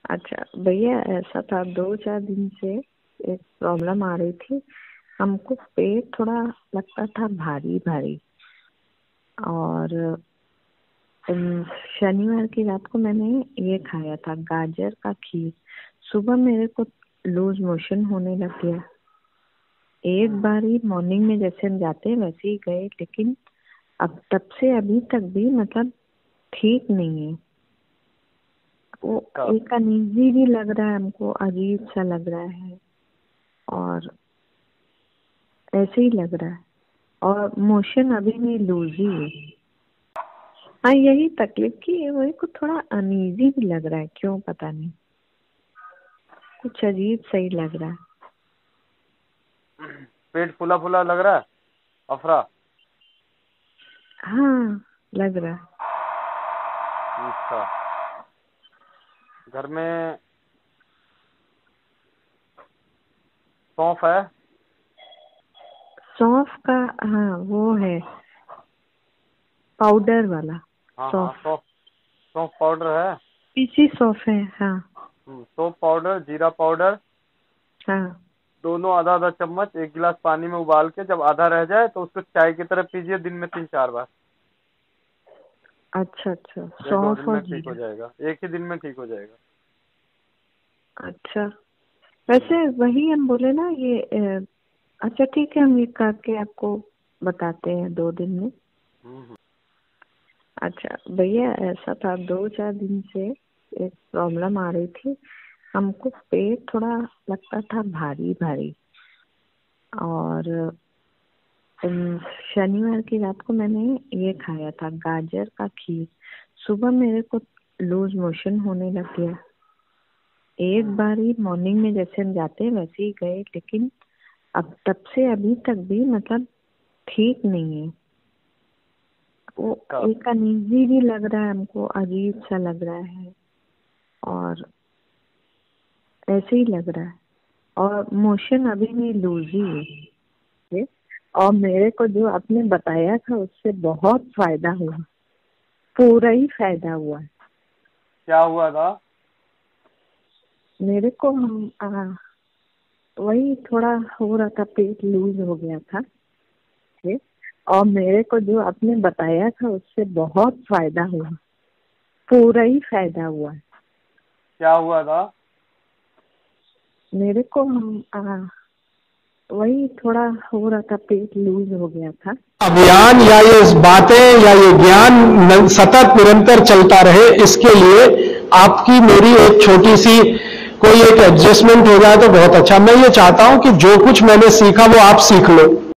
अच्छा भैया, ऐसा था 2-4 दिन से एक प्रॉब्लम आ रही थी। हमको पेट थोड़ा लगता था भारी भारी। और शनिवार की रात को मैंने ये खाया था, गाजर का खीर। सुबह मेरे को लूज मोशन होने लग गया। एक बार ही मॉर्निंग में जैसे हम जाते हैं वैसे ही गए, लेकिन अब तब से अभी तक भी मतलब ठीक नहीं है। वो एक अनईजी भी लग रहा है हमको, अजीब सा लग रहा है और ऐसे ही लग रहा है। और मोशन अभी भी लूज ही है। हाँ, यही तकलीफ की मेरे को थोड़ा अनईजी भी लग रहा है, क्यों पता नहीं, कुछ अजीब सही लग रहा है। पेट फूला फूला लग रहा है, अफरा? हाँ, लग रहा है। अच्छा, घर में सौंफ है? सौंफ का? हाँ, वो है पाउडर वाला हाँ हाँ, सौंफ। सौंफ। सौंफ पाउडर है। पीसी सौंफ है, हाँ। सौंफ पाउडर, जीरा पाउडर, हाँ। दोनों आधा आधा चम्मच एक गिलास पानी में उबाल के जब आधा रह जाए तो उसको चाय की तरह पीजिए, दिन में 3-4 बार। अच्छा अच्छा, 1-2 दिन सौंफ और में ठीक हो जीरा। जाएगा, एक ही दिन में ठीक हो जाएगा। अच्छा, वैसे वही हम बोले ना ये अच्छा ठीक है, हम ये करके आपको बताते हैं 2 दिन में। हम्म। अच्छा भैया, ऐसा था 2-4 दिन से एक प्रॉब्लम आ रही थी। हमको पेट थोड़ा लगता था भारी भारी। और शनिवार की रात को मैंने ये खाया था, गाजर का खीर। सुबह मेरे को लूज मोशन होने लग गया। एक बार ही मॉर्निंग में जैसे हम जाते हैं वैसे ही गए, लेकिन अब तब से अभी तक भी मतलब ठीक नहीं है। वो एक अनईजी भी लग रहा है हमको, अजीब सा लग रहा है और ऐसे ही लग रहा है। और मोशन अभी भी लूज ही है। और मेरे को जो आपने बताया था उससे बहुत फायदा हुआ, पूरा ही फायदा हुआ। क्या हुआ था? मेरे को वही थोड़ा हो रहा था, पेट लूज हो गया था। ठीक? और मेरे को जो आपने बताया था उससे बहुत फायदा हुआ, पूरा ही फायदा हुआ। क्या हुआ था? मेरे को वही थोड़ा हो रहा था, पेट लूज हो गया था। अभियान या ये बातें या ये ज्ञान सतत निरंतर चलता रहे, इसके लिए आपकी मेरी एक छोटी सी कोई एक एडजस्टमेंट हो जाए तो बहुत अच्छा। मैं ये चाहता हूं कि जो कुछ मैंने सीखा वो आप सीख लो।